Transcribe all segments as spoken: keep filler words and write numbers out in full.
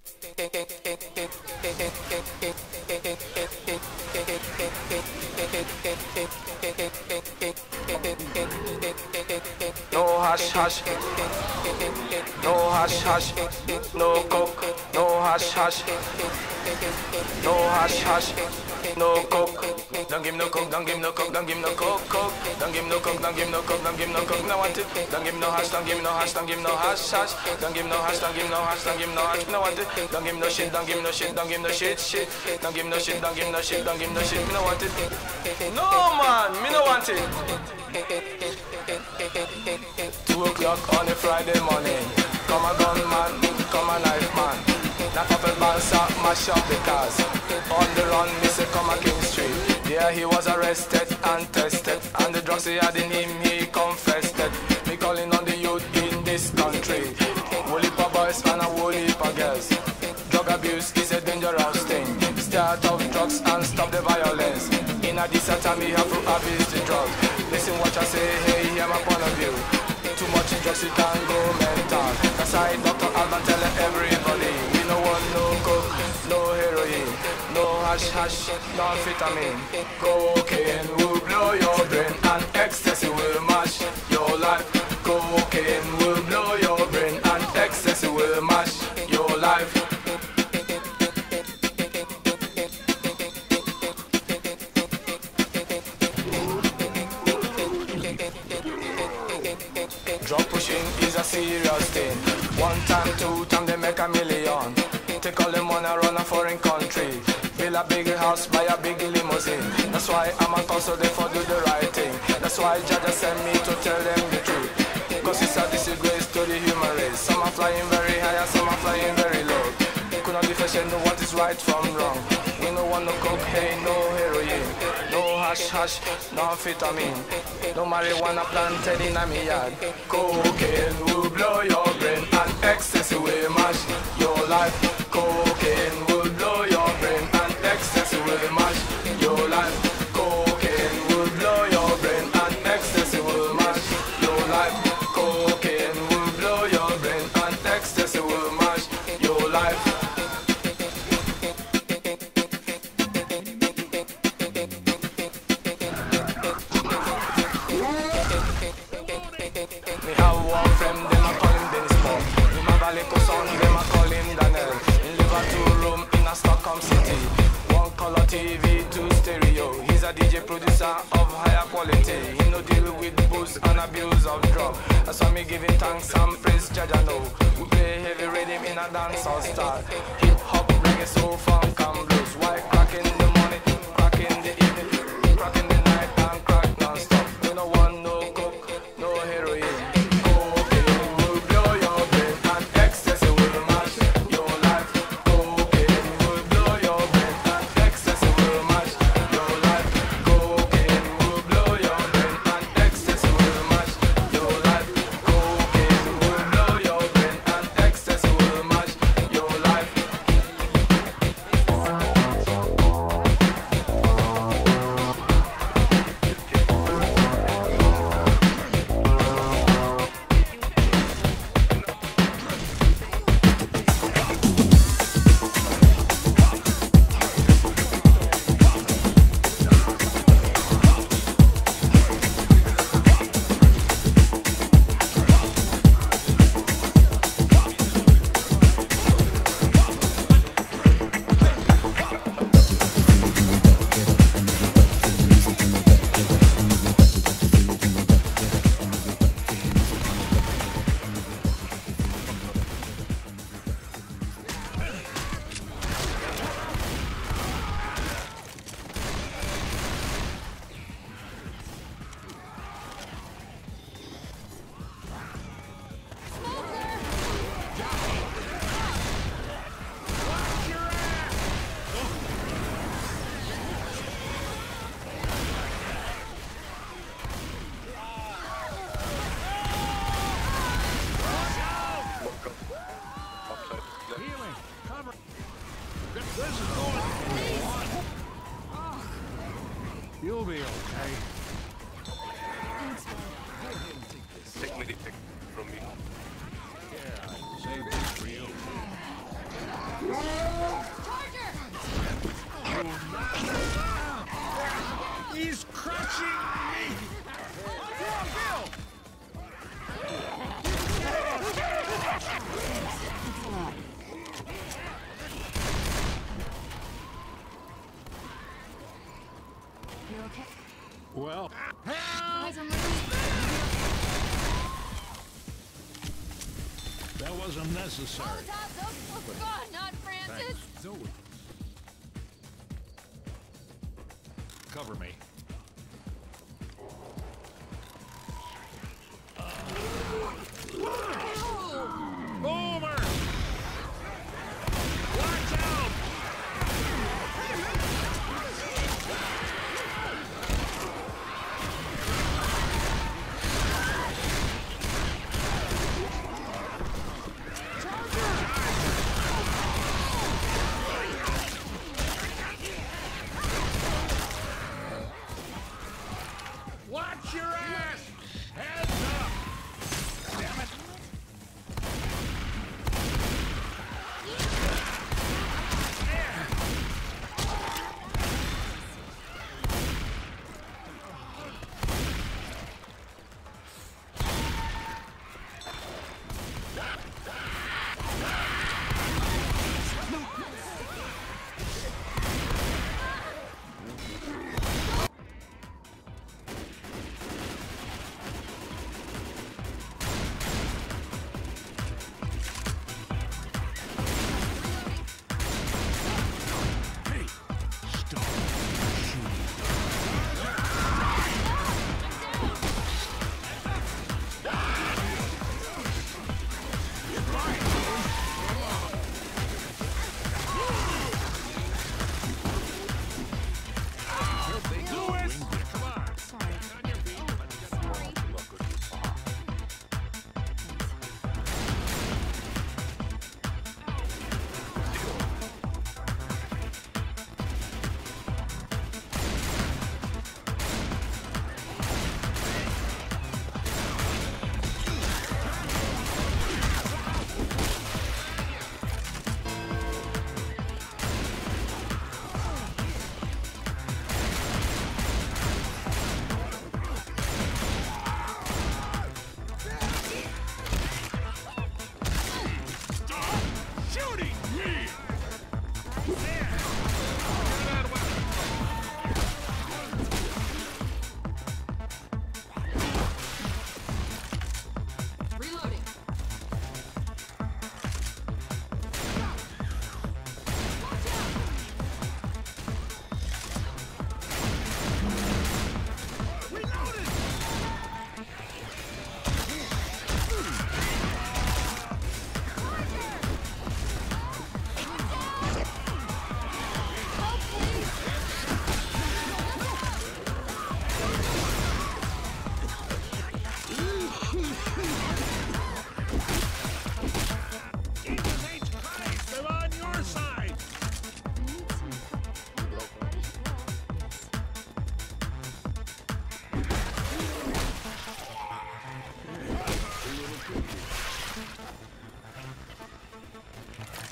No hash hash, no hash hash, no coke, no hash hash, no hash hash, no coke. Don't give no coke, don't give no coke, don't give no coke, coke. Don't give no coke, don't give no coke, don't give no coke. No want it. Don't give no hash, don't give no hash, don't give no hash hash. Don't give no hash, don't give no hash, don't give no hash. No want it. Don't give no shit, don't give no shit, don't give no shit, shit. Don't give no shit, don't give no shit, don't give no shit. Me no want it. No man, me no want it. Two o'clock on a Friday morning. Come a gun man, come a knife man. Knock up a bounce up, mash up the cars. On the run, me say come a King Street. Yeah, he was arrested and tested, and the drugs he had in him, he confessed it. Me calling on the youth in this country. Whole heap of boys and a whole heap of girls. Drug abuse is a dangerous thing. Start off drugs and stop the violence. In a decent time, we have to abuse the drugs. Listen what I say, hey, hear my point of view. Too much drugs, you can go mental. That's why Doctor Alban tell everybody. We no want no coke, no heroin, no hash hash, no amphetamine. Cocaine will blow your brain and ecstasy will mash your life. Cocaine will blow your brain and ecstasy will mash your life. Drug pushing is a serious thing. One time, two time, they make a million. Take all the money, run a foreign country. Build a big house, buy a big limousine. That's why I'm a counsel, they for do the right thing. That's why Jaja sent me to tell them the truth. Cause it's a disgrace to the human race. Some are flying very high and some are flying very low. They could not differentiate what is right from wrong. We no want no coke, hey, no heroin, no hash hash, no amphetamine, no marijuana planted in a me yard. Cocaine will blow your brain and ecstasy will mash your life. Cocaine will blow your brain and ecstasy will mash your life. Cocaine will blow your brain and ecstasy will mash your life. Cocaine will blow your brain and ecstasy will mash your life. Me have one friend, them a call him Dennis Pop. In my valley son, them a call him Daniel. In Liverpool room in a Stockholm city. One color T V, two stereo. He's a D J producer of higher quality. He no deal with booze and abuse of drugs. That's why me giving thanks and praise Jaja know. We play heavy rhythm in a dancehall style. Hip hop, reggae, soul, funk and blues. Why crack in the morning, crack in the evening, crack in the night and crack non-stop. We no want no coke, no heroin. Cocaine will blow your brain and ecstasy will mash your life. Cocaine will blow your brain and ecstasy will mash your life. Cocaine will blow your brain and ecstasy will mash your life. Cocaine will blow your brain and ecstasy will mash your life. He's crushing me! Bill! You okay? Well, Guys, I'm that wasn't necessary. Oh, God, not Francis! Zoe. Cover me. Boomer! Watch out! Watch your ass! Heads up! Damn it!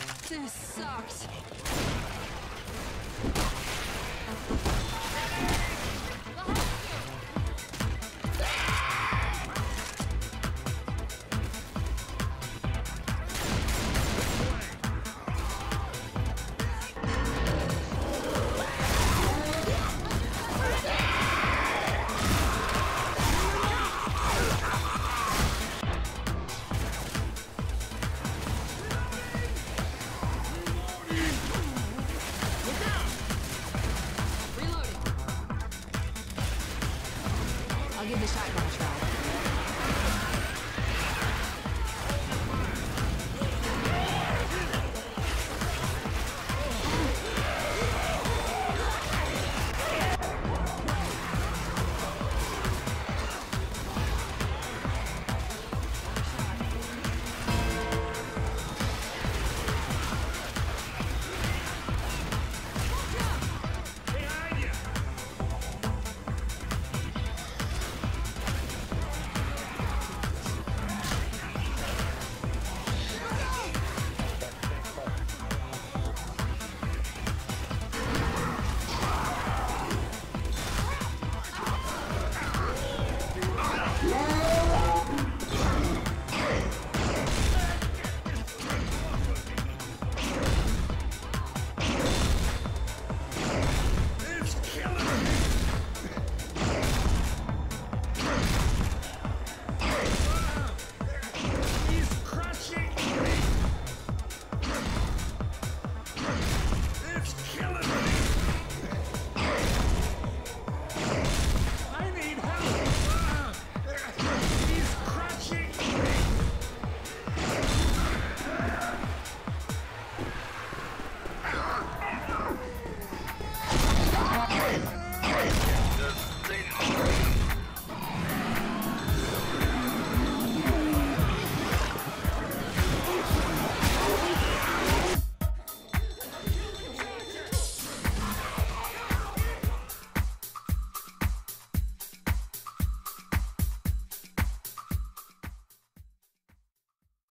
This sucks.